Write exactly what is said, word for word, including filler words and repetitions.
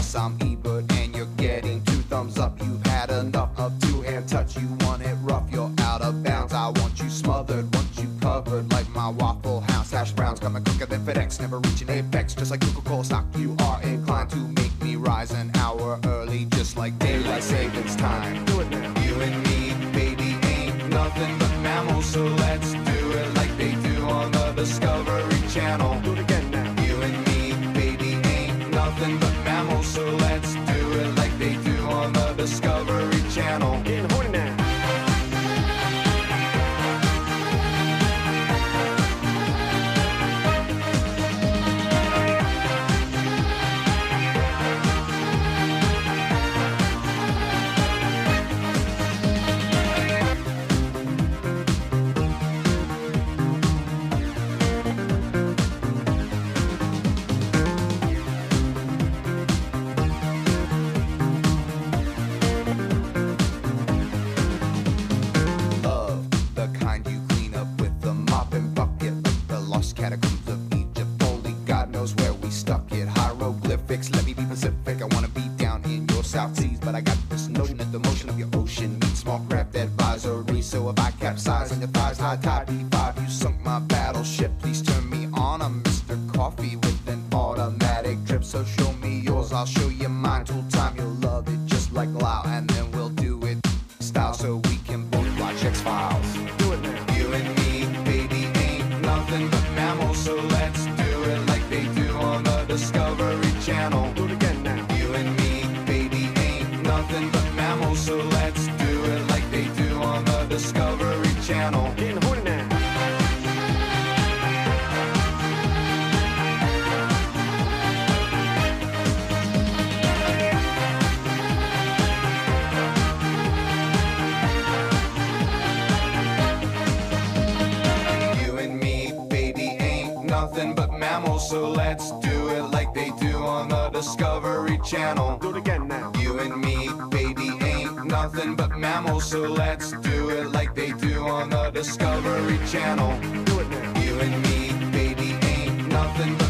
Yes, I'm Ebert and you're getting two thumbs up. You've had enough of two-hand touch. You want it rough, you're out of bounds. I want you smothered, want you covered like my Waffle House. Hash browns coming quicker than FedEx, never reaching apex. Just like Coca-Cola stock, you are inclined to make me rise an hour early, just like daylight savings time. Do it now. You and me, baby, ain't nothing but mammals, so let's do it like they do on the Discovery Channel. Do it again now. You and me, baby, ain't nothing but mammals, so let's do it like they do on the Discovery Channel. Getting horny now. Catacombs of Egypt, only God knows where we stuck it. Hieroglyphics, let me be Pacific. I wanna be down in your South Seas, but I got this notion that the motion of your ocean means small craft advisory. So if I capsize on your thighs, high tide P five, you sunk my battleship. Please turn me on. I'm Mister Coffee with an automatic drip. So show me yours, I'll show you mine. Tool time, you'll love it just like Lao, and then we'll do it style so we can both watch X-Files. Do it now. You and me, baby, ain't nothing but mammals, so let's do it like they do on the Discovery Channel. Do it again now. You and me, baby, ain't nothing but mammals, so let's do it like they do on the Discovery Channel. Getting horny now. Nothing but mammals, so let's do it like they do on the Discovery Channel. Do it again now. You and me, baby, ain't nothing but mammals, so let's do it like they do on the Discovery Channel. Do it now. You and me, baby, ain't nothing but